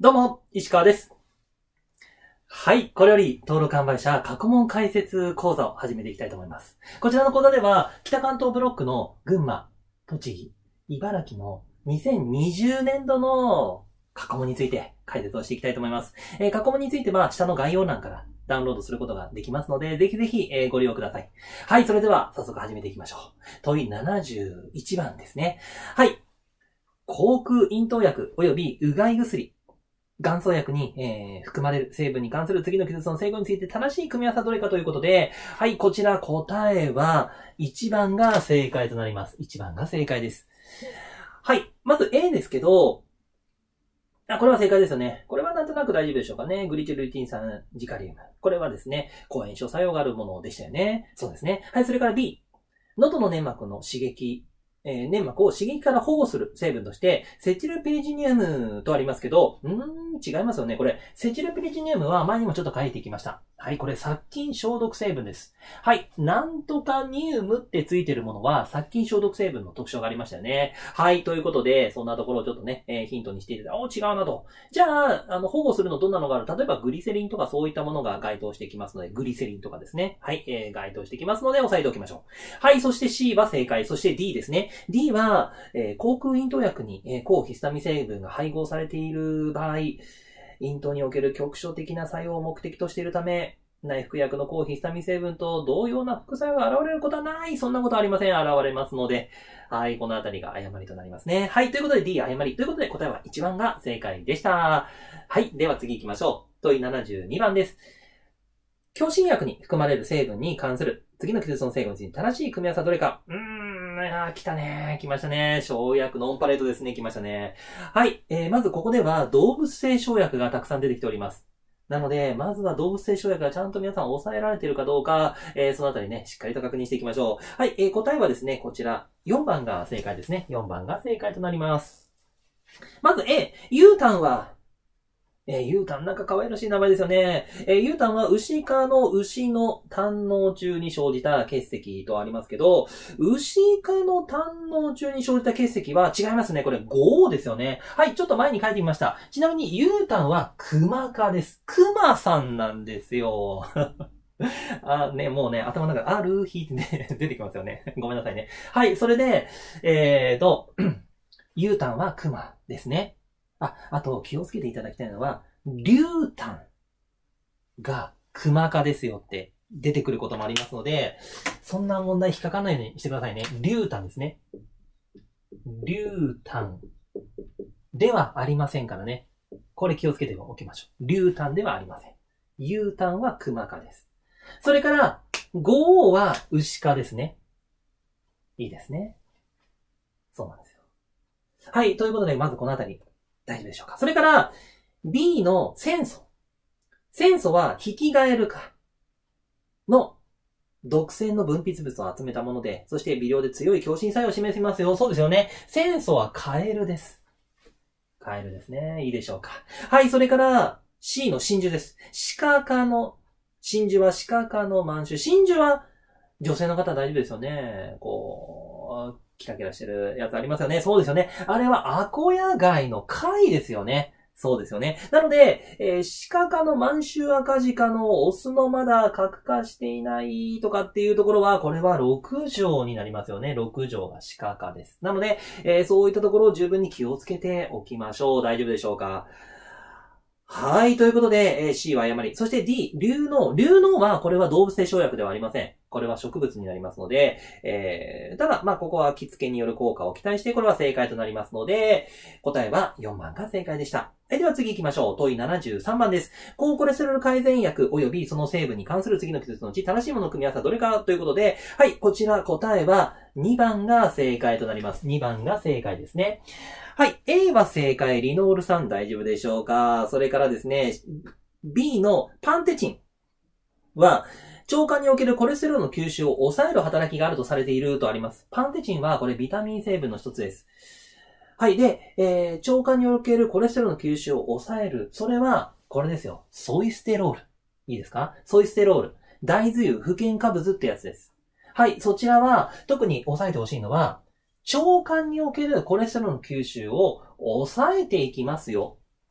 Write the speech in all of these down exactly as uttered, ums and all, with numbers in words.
どうも、石川です。はい、これより登録販売者過去問解説講座を始めていきたいと思います。こちらの講座では、北関東ブロックの群馬、栃木、茨城のにせんにじゅうねんどの過去問について解説をしていきたいと思います。えー、過去問については下の概要欄からダウンロードすることができますので、ぜひぜひ、えー、ご利用ください。はい、それでは早速始めていきましょう。問いななじゅういちばんですね。はい。口腔咽頭薬及びうがい薬。元草薬に、えー、含まれる成分に関する次の記述の成分について正しい組み合わせはどれかということで、はい、こちら答えはいちばんが正解となります。いちばんが正解です。はい、まず A ですけど、あ、これは正解ですよね。これはなんとなく大丈夫でしょうかね。グリチルリティン酸ジカリウム。これはですね、抗炎症作用があるものでしたよね。そうですね。はい、それから B。喉の粘膜の刺激。えー、粘膜を刺激から保護する成分として、セチルピリジニウムとありますけど、うーん、違いますよね。これ、セチルピリジニウムは前にもちょっと書いてきました。はい、これ殺菌消毒成分です。はい、なんとかニウムってついてるものは殺菌消毒成分の特徴がありましたよね。はい、ということで、そんなところをちょっとね、えー、ヒントにしていただいて、おー、違うなと。じゃあ、あの、保護するのどんなのがある？例えばグリセリンとかそういったものが該当してきますので、グリセリンとかですね。はい、えー、該当してきますので、押さえておきましょう。はい、そして C は正解。そして D ですね。D は、えー、口腔咽頭薬に、えー、抗ヒスタミン成分が配合されている場合、咽頭における局所的な作用を目的としているため、内服薬の抗ヒスタミン成分と同様な副作用が現れることはない。そんなことはありません。現れますので。はい、このあたりが誤りとなりますね。はい、ということで D 誤り。ということで答えはいちばんが正解でした。はい、では次行きましょう。問いななじゅうにばんです。強心薬に含まれる成分に関する次の記述の成分について正しい組み合わせはどれか。うーん、あー、来たね。来ましたね。生薬のオンパレードですね。来ましたね。はい。えー、まずここでは動物性生薬がたくさん出てきております。なので、まずは動物性生薬がちゃんと皆さん抑えられているかどうか、えー、そのあたりね、しっかりと確認していきましょう。はい。えー、答えはですね、こちら。よんばんが正解ですね。よんばんが正解となります。まず A、ユータンは、えー、ユータンなんか可愛らしい名前ですよね。えー、ユータンは牛科の牛の胆嚢中に生じた結石とありますけど、牛科の胆嚢中に生じた結石は違いますね。これごですよね。はい、ちょっと前に書いてみました。ちなみにユータンは熊科です。熊さんなんですよ。あ、ね、もうね、頭の中ある日ってね、出てきますよね。ごめんなさいね。はい、それで、えーと、ユータンは熊ですね。あ、あと気をつけていただきたいのは、竜炭が熊科ですよって出てくることもありますので、そんな問題引っかかんないようにしてくださいね。竜炭ですね。竜炭ではありませんからね。これ気をつけておきましょう。竜炭ではありません。ユータンは熊科です。それから、ゴーは牛科ですね。いいですね。そうなんですよ。はい、ということで、まずこのあたり。大丈夫でしょうか。それから、B の酸素。酸素は、ヒキガエル科の毒性の分泌物を集めたもので、そして微量で強い強心作用を示しますよ。そうですよね。酸素はカエルです。カエルですね。いいでしょうか。はい、それから、C の真珠です。鹿科の、真珠は鹿科の満州。真珠は、女性の方大丈夫ですよね。こう、キラキラしてるやつありますよね。そうですよね。あれはアコヤ貝の貝ですよね。そうですよね。なので、えー、鹿科の満州赤鹿のオスのまだ核化していないとかっていうところは、これはろく条になりますよね。ろく条が鹿科です。なので、えー、そういったところを十分に気をつけておきましょう。大丈夫でしょうか。はい。ということで、えー、C は誤り。そして D、竜脳。竜脳は、これは動物性生薬ではありません。これは植物になりますので、えー、ただ、まあ、ここは着付けによる効果を期待して、これは正解となりますので、答えはよんばんが正解でした。はい、では次行きましょう。問いななじゅうさんばんです。高コレステロール改善薬及びその成分に関する次の記述のうち正しいものの組み合わせはどれかということで、はい、こちら答えはにばんが正解となります。にばんが正解ですね。はい、A は正解。リノール酸大丈夫でしょうか。それからですね、B のパンテチンは、腸管におけるコレステロールの吸収を抑える働きがあるとされているとあります。パンテチンはこれビタミン成分の一つです。はい。で、えー、腸管におけるコレステロールの吸収を抑える。それは、これですよ。ソイステロール。いいですか？ソイステロール。大豆油、不健化物ってやつです。はい。そちらは、特に抑えてほしいのは、腸管におけるコレステロールの吸収を抑えていきますよ。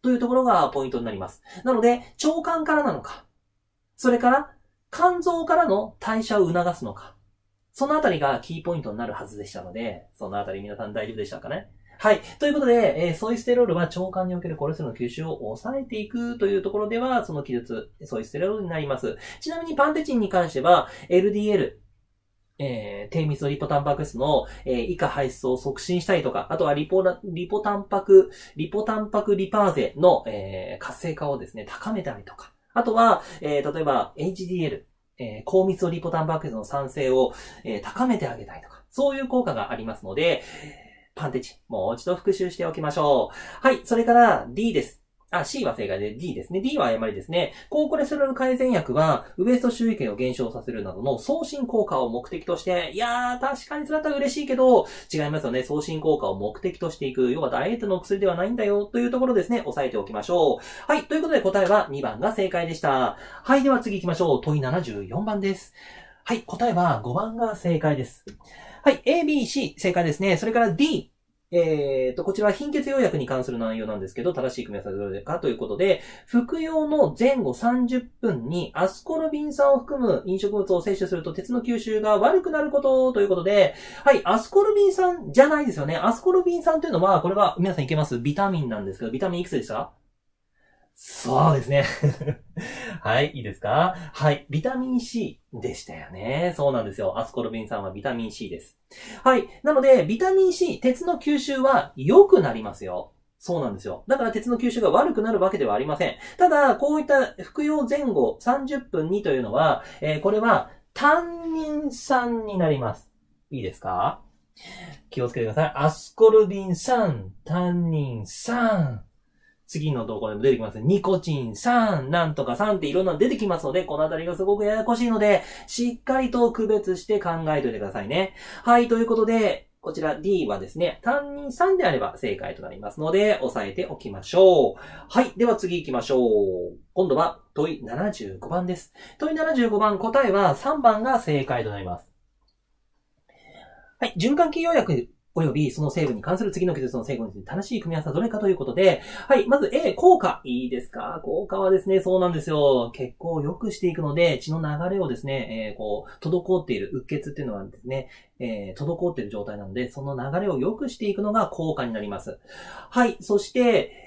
というところがポイントになります。なので、腸管からなのか、それから肝臓からの代謝を促すのか、そのあたりがキーポイントになるはずでしたので、そのあたり皆さん大丈夫でしたかね？はい。ということで、えー、ソイステロールは腸管におけるコレステロールの吸収を抑えていくというところでは、その記述、ソイステロールになります。ちなみにパンテチンに関しては、エルディーエル、えー、低密度リポタンパク質の、えー、以下排出を促進したりとか、あとはリポラ、リポタンパク、リポタンパクリパーゼの、えー、活性化をですね、高めたりとか、あとは、えー、例えば エイチディーエル、えー、高密度リポタンパク質の産生を、えー、高めてあげたりとか、そういう効果がありますので、パンテチン、もう一度復習しておきましょう。はい、それから D です。あ、C は正解で D ですね。D は誤りですね。高コレステロール改善薬は、ウエスト周囲圏を減少させるなどの送信効果を目的として、いやー、確かにそれだったら嬉しいけど、違いますよね。送信効果を目的としていく。要はダイエットの薬ではないんだよ。というところですね。押さえておきましょう。はい。ということで答えはにばんが正解でした。はい。では次行きましょう。問いななじゅうよんばんです。はい。答えはごばんが正解です。はい。A、B、C 正解ですね。それから D。えーと、こちらは貧血用薬に関する内容なんですけど、正しい組み合わせはどれかということで、服用の前後さんじゅっぷんにアスコルビン酸を含む飲食物を摂取すると鉄の吸収が悪くなることということで、はい、アスコルビン酸じゃないですよね。アスコルビン酸というのは、これは皆さんいけます？ビタミンなんですけど、ビタミンいくつでした？そうですね。はい、いいですか？はい、ビタミン C でしたよね。そうなんですよ。アスコルビン酸はビタミン C です。はい。なので、ビタミン C、鉄の吸収は良くなりますよ。そうなんですよ。だから鉄の吸収が悪くなるわけではありません。ただ、こういった服用前後さんじゅっぷんにというのは、えー、これはタンニン酸になります。いいですか？気をつけてください。アスコルビン酸、タンニン酸。次の動画でも出てきます。ニコチン酸、なんとか酸っていろんなの出てきますので、このあたりがすごくややこしいので、しっかりと区別して考えておいてくださいね。はい、ということで、こちら D はですね、タンニン酸であれば正解となりますので、押さえておきましょう。はい、では次行きましょう。今度は問いななじゅうごばんです。問いななじゅうごばん、答えはさんばんが正解となります。はい、循環器用薬およびその成分に関する次の記述の成分について正しい組み合わせはどれかということで、はい、まず A、効果。いいですか？効果はですね、そうなんですよ。血行を良くしていくので、血の流れをですね、えー、こう、滞っている、うっ血っていうのはですね、えー、滞っている状態なので、その流れを良くしていくのが効果になります。はい、そして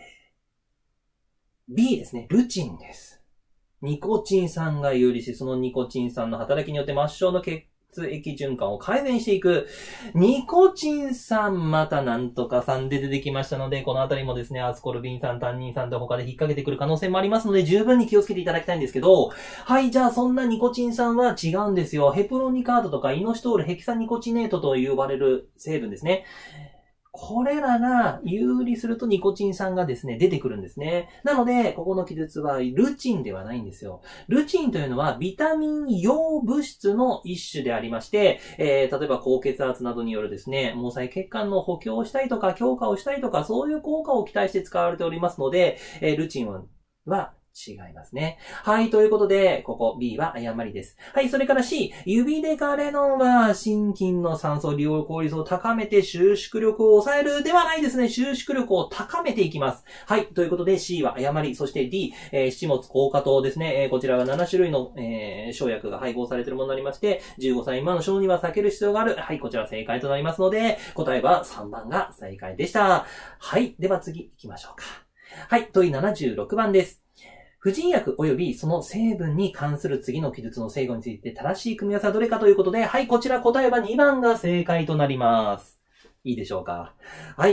、B ですね、ルチンです。ニコチン酸が有利し、そのニコチン酸の働きによって末梢の血血液循環を改善していく。ニコチン酸、またなんとか酸で出てきましたので、このあたりもですね、アスコルビン酸、タンニン酸と他で引っ掛けてくる可能性もありますので、十分に気をつけていただきたいんですけど、はい、じゃあそんなニコチン酸は違うんですよ。ヘプロニカートとかイノシトール、ヘキサニコチネートと呼ばれる成分ですね。これらが有利するとニコチン酸がですね、出てくるんですね。なので、ここの記述はルチンではないんですよ。ルチンというのはビタミン様物質の一種でありまして、えー、例えば高血圧などによるですね、毛細血管の補強をしたりとか、強化をしたりとか、そういう効果を期待して使われておりますので、えー、ルチンは、は違いますね。はい、ということで、ここ B は誤りです。はい、それから C、指デカレノンは心筋の酸素利用効率を高めて収縮力を抑えるではないですね。収縮力を高めていきます。はい、ということで C は誤り。そして D、えー、七物硬化糖ですね。えー、こちらはななしゅるいの、えー、生薬が配合されているものになりまして、じゅうごさい未満の小児は避ける必要がある。はい、こちら正解となりますので、答えはさんばんが正解でした。はい、では次行きましょうか。はい、問いななじゅうろくばんです。婦人薬及びその成分に関する次の記述の正誤について正しい組み合わせはどれかということで、はい、こちら答えはにばんが正解となります。いいでしょうか。はい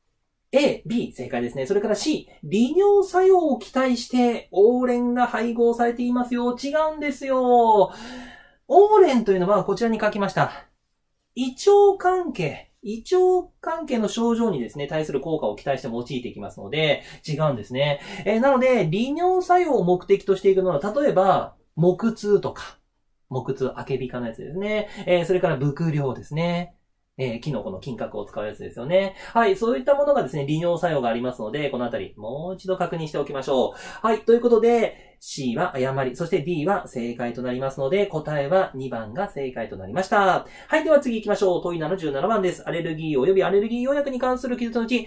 。A、B、正解ですね。それから C、利尿作用を期待して、オーレンが配合されていますよ。違うんですよ。オーレンというのはこちらに書きました。胃腸関係。胃腸関係の症状にですね、対する効果を期待して用いていきますので、違うんですね。えー、なので、利尿作用を目的としていくのは、例えば、木痛とか、木痛、アケビ科のやつですね。えー、それから、伏量ですね。えー、キノコの金閣を使うやつですよね。はい、そういったものがですね、利尿作用がありますので、このあたり、もう一度確認しておきましょう。はい、ということで、C は誤り、そして D は正解となりますので、答えはにばんが正解となりました。はい、では次行きましょう。問いななじゅうななばんです。アレルギー及びアレルギー予約に関する記述のうち、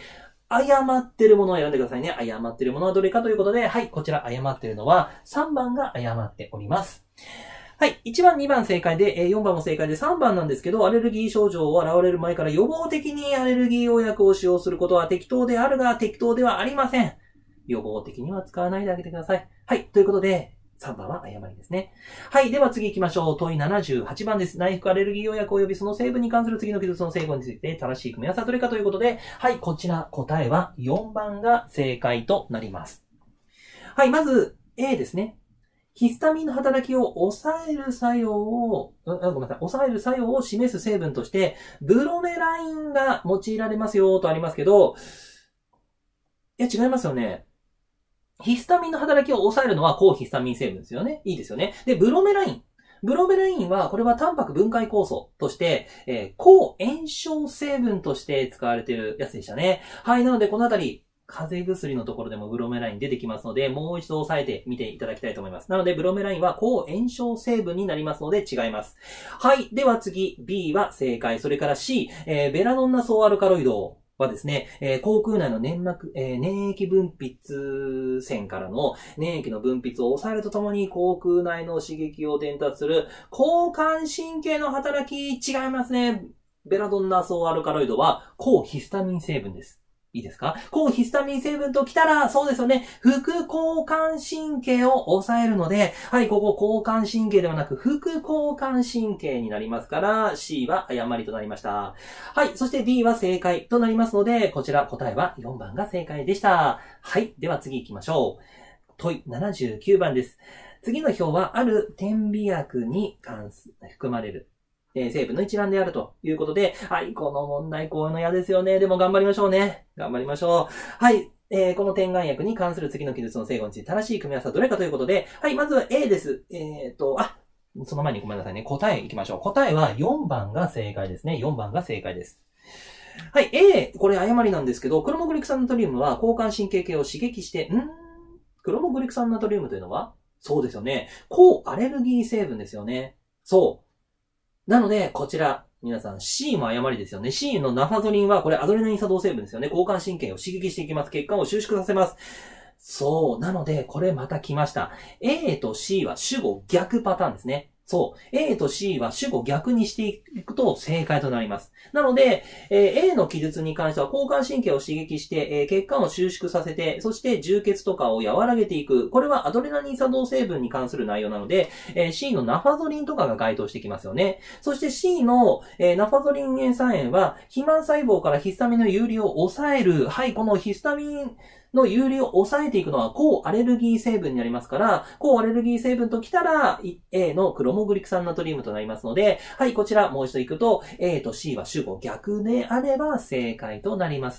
誤ってるものを選んでくださいね。誤ってるものはどれかということで、はい、こちら誤ってるのはさんばんが誤っております。はい。いちばん、にばん正解で、よんばんも正解でさんばんなんですけど、アレルギー症状を現れる前から予防的にアレルギー用薬を使用することは適当であるが、適当ではありません。予防的には使わないであげてください。はい。ということで、さんばんは誤りですね。はい。では次行きましょう。問いななじゅうはちばんです。内服アレルギー用薬及びその成分に関する次の記述の成分について正しい組み合わせはどれかということで、はい。こちら答えはよんばんが正解となります。はい。まず A ですね。ヒスタミンの働きを抑える作用を、うん、ごめんなさい、抑える作用を示す成分として、ブロメラインが用いられますよとありますけど、いや、違いますよね。ヒスタミンの働きを抑えるのは抗ヒスタミン成分ですよね。いいですよね。で、ブロメライン。ブロメラインは、これはタンパク分解酵素として、えー、抗炎症成分として使われているやつでしたね。はい、なのでこのあたり、風邪薬のところでもブロメライン出てきますので、もう一度押さえてみていただきたいと思います。なので、ブロメラインは抗炎症成分になりますので違います。はい。では次、B は正解。それから C、えー、ベラドンナソーアルカロイドはですね、えー、口腔内の粘膜、えー、粘液分泌腺からの粘液の分泌を抑えるとともに、口腔内の刺激を伝達する交感神経の働き、違いますね。ベラドンナソーアルカロイドは抗ヒスタミン成分です。いいですか？抗ヒスタミン成分ときたら、そうですよね。副交感神経を抑えるので、はい、ここ交感神経ではなく、副交感神経になりますから、C は誤りとなりました。はい、そして D は正解となりますので、こちら答えはよんばんが正解でした。はい、では次行きましょう。問いななじゅうきゅうばんです。次の表は、ある点鼻薬に関す、含まれる。えー、成分の一覧であるということで、はい、この問題こういうの嫌ですよね。でも頑張りましょうね。頑張りましょう。はい、えー、この点眼薬に関する次の記述の正誤について正しい組み合わせはどれかということで、はい、まずは A です。えっと、あ、その前にごめんなさいね。答え行きましょう。答えはよんばんが正解ですね。よんばんが正解です。はい、A、これ誤りなんですけど、クロモグリク酸ナトリウムは交感神経系を刺激して、んークロモグリク酸ナトリウムというのはそうですよね。抗アレルギー成分ですよね。そう。なので、こちら、皆さん C も誤りですよね。C のナファゾリンは、これアドレナリン作動成分ですよね。交感神経を刺激していきます。血管を収縮させます。そう。なので、これまた来ました。A と C は主語逆パターンですね。そう。A と C は主語逆にしていくと正解となります。なので、えー、A の記述に関しては交感神経を刺激して、えー、血管を収縮させて、そして充血とかを和らげていく。これはアドレナリン作動成分に関する内容なので、えー、C のナファゾリンとかが該当してきますよね。そして C の、えー、ナファゾリン塩酸塩は、肥満細胞からヒスタミンの遊離を抑える。はい、このヒスタミン、の遊離を抑えていくのは抗アレルギー成分になりますから、抗アレルギー成分ときたら A のクロモグリク酸ナトリウムとなりますので、はい、こちらもう一度行くと A と C は主語逆であれば正解となります。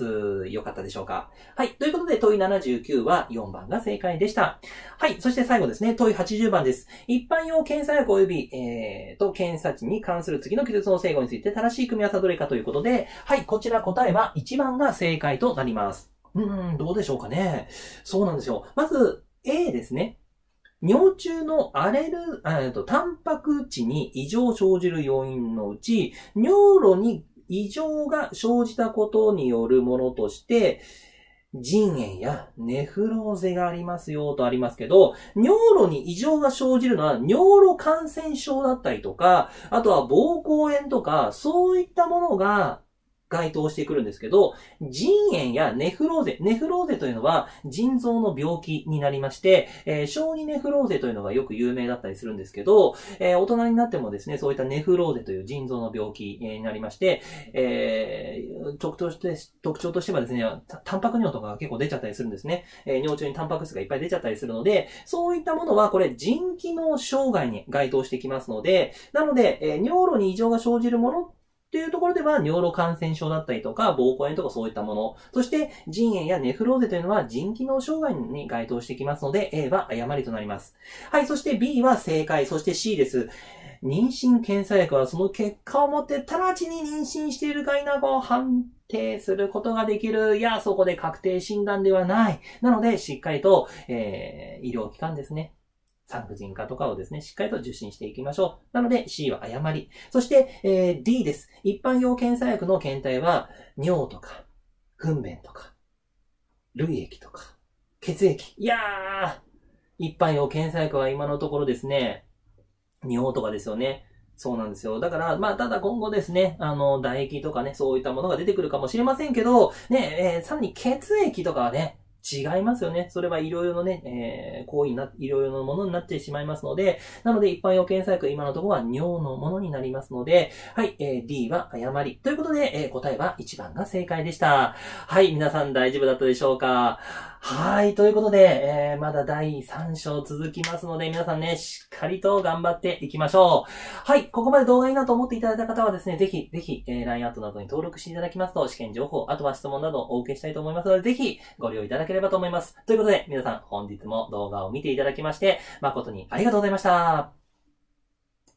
よかったでしょうか？はい、ということで問いななじゅうきゅうはよんばんが正解でした。はい、そして最後ですね、問いはちじゅうばんです。一般用検査薬及び、えーと、検査値に関する次の記述の正誤について正しい組み合わせはどれかということで、はい、こちら答えはいちばんが正解となります。うーん、どうでしょうかね。そうなんですよ。まず、A ですね。尿中のアレル、えっと、タンパク質に異常を生じる要因のうち、尿路に異常が生じたことによるものとして、腎炎やネフローゼがありますよとありますけど、尿路に異常が生じるのは尿路感染症だったりとか、あとは膀胱炎とか、そういったものが該当してくるんですけど、腎炎やネフローゼ。ネフローゼというのは腎臓の病気になりまして、えー、小児ネフローゼというのがよく有名だったりするんですけど、えー、大人になってもですね、そういったネフローゼという腎臓の病気になりまして、えー、特徴として、特徴としてはですね、タンパク尿とかが結構出ちゃったりするんですね。えー、尿中にタンパク質がいっぱい出ちゃったりするので、そういったものはこれ腎機能障害に該当してきますので、なので、えー、尿路に異常が生じるものというところでは、尿路感染症だったりとか、膀胱炎とかそういったもの。そして、腎炎やネフローゼというのは、腎機能障害に該当してきますので、A は誤りとなります。はい、そして B は正解、そして C です。妊娠検査薬はその結果をもって、直ちに妊娠しているか否かを判定することができる。いや、そこで確定診断ではない。なので、しっかりと、えー、医療機関ですね。産婦人科とかをですね、しっかりと受診していきましょう。なので C は誤り。そして、えー、D です。一般用検査薬の検体は、尿とか、糞便とか、 涙液とか、血液。いやー、一般用検査薬は今のところですね、尿とかですよね。そうなんですよ。だから、まあ、ただ今後ですね、あの、唾液とかね、そういったものが出てくるかもしれませんけど、ね、えー、さらに血液とかはね、違いますよね。それはいろいろのね、えー、行為な、いろいろなものになってしまいますので、なので一般用検査薬、今のところは尿のものになりますので、はい、えー、D は誤り。ということで、えー、答えはいちばんが正解でした。はい、皆さん大丈夫だったでしょうか？はい、ということで、えー、まだだいさん章続きますので、皆さんね、しっかりと頑張っていきましょう。はい、ここまで動画いいなと思っていただいた方はですね、ぜひ、ぜひ、えー、ライン アットなどに登録していただきますと、試験情報、あとは質問などをお受けしたいと思いますので、ぜひ、ご利用いただければと思います。ということで、皆さん、本日も動画を見ていただきまして、誠にありがとうございました。